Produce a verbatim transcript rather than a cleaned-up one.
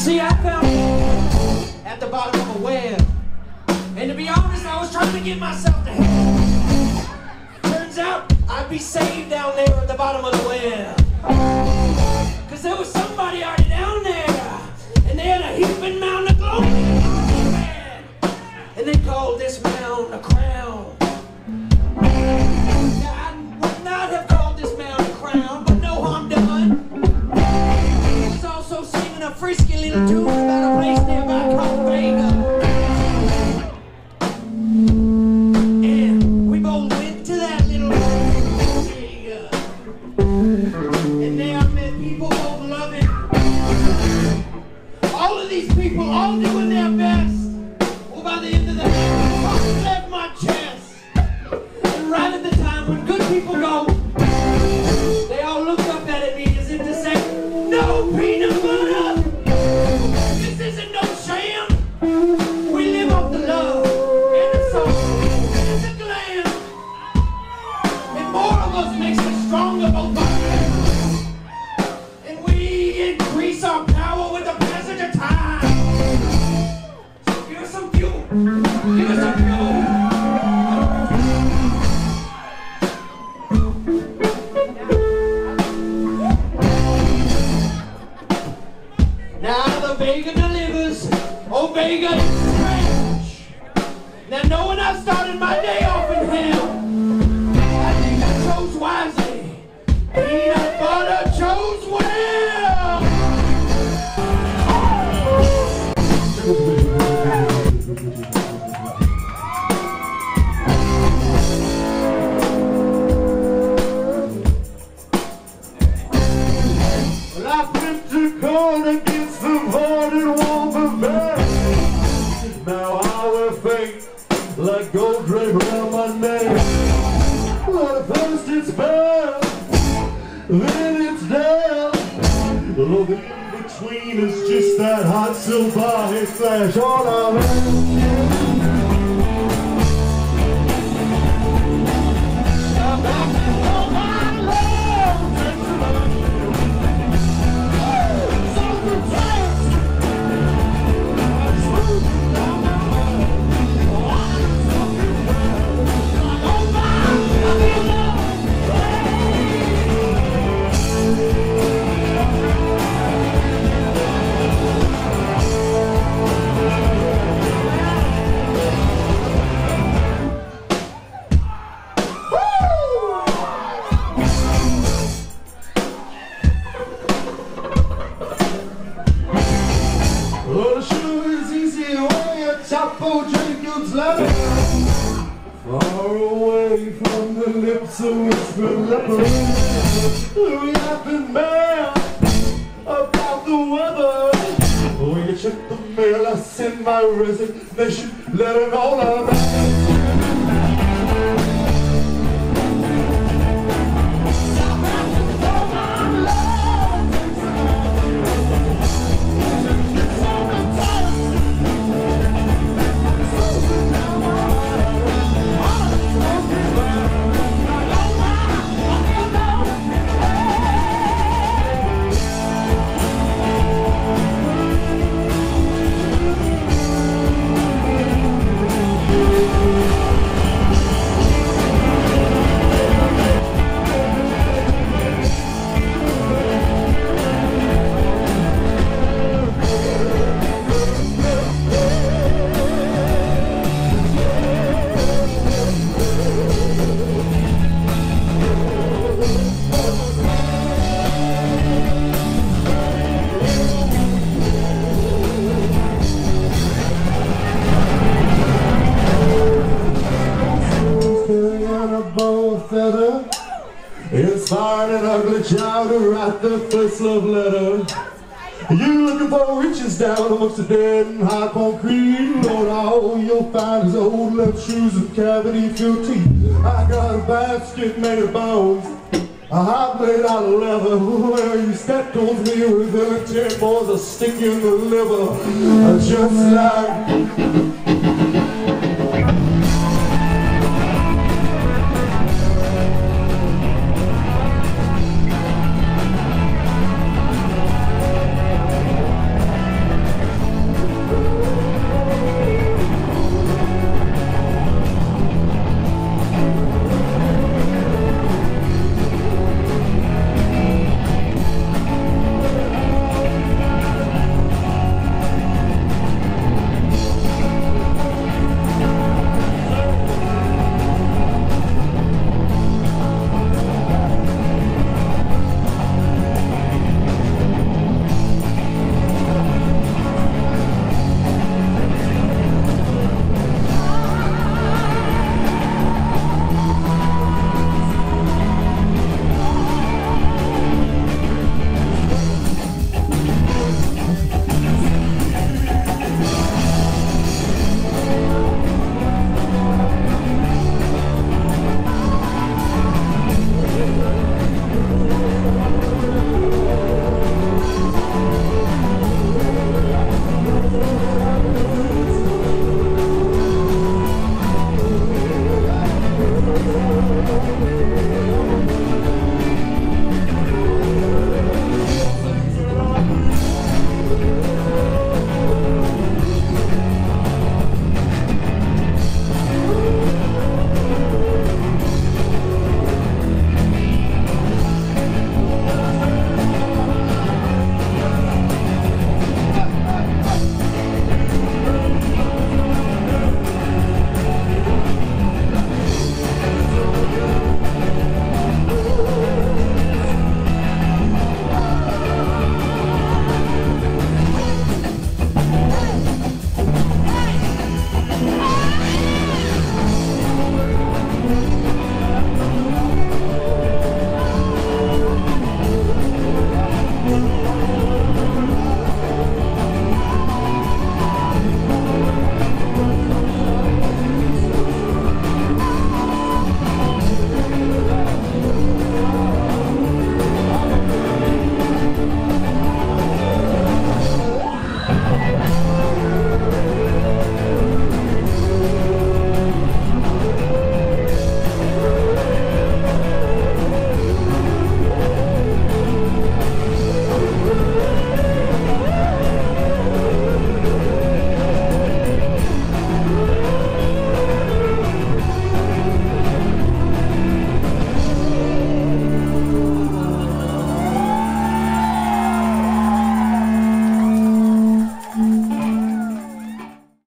See, I found it at the bottom of a well. And to be honest, I was trying to get myself to heaven. Turns out I'd be saved down there at the bottom of the well. Cause there was somebody already down there. And they had a heaping mountain of glory. And they called this mound a crown. Now, I would not have called this mound a crown, but no harm done. He was also singing a frisky little tune about a place nearby called Vega. And we both went to that little Vega. And there I met people both loving. All of these people all doing their best. Well, by the end of the night, I left my chest. And right at the time when good people go, they all look up at me as if to say, no peanut butter! This isn't no sham! We live off the love and the soul and the glam. And more of us makes us stronger both bodies. And we increase our power with the passage of time. So give us some fuel. Give us some fuel. Now the Vega delivers, oh Vega is trash. Now knowing I started my day off in hell, I think I chose wisely. Peanut butter chose well. Well, I went to court against the board and won the best. Now I wear fake like gold drape around my neck. Well, at first it's bad, then it's dead. Oh, the in-between is just that hot silver flash on our head. Well, sure is easy way a Chapo Jacob's ladder. Far away from the lips of whispered leopard. We have been mad about the weather. When you check the mail, I send my resignation, letting all of that. Inspired an ugly child to write the first love letter. You looking for riches down amongst the dead and high concrete. Lord, all you'll find is old left shoes and cavity-filled teeth. I got a basket made of bones, a hot blade out of leather. Where you step towards me with the ten boys a stick in the liver. Just like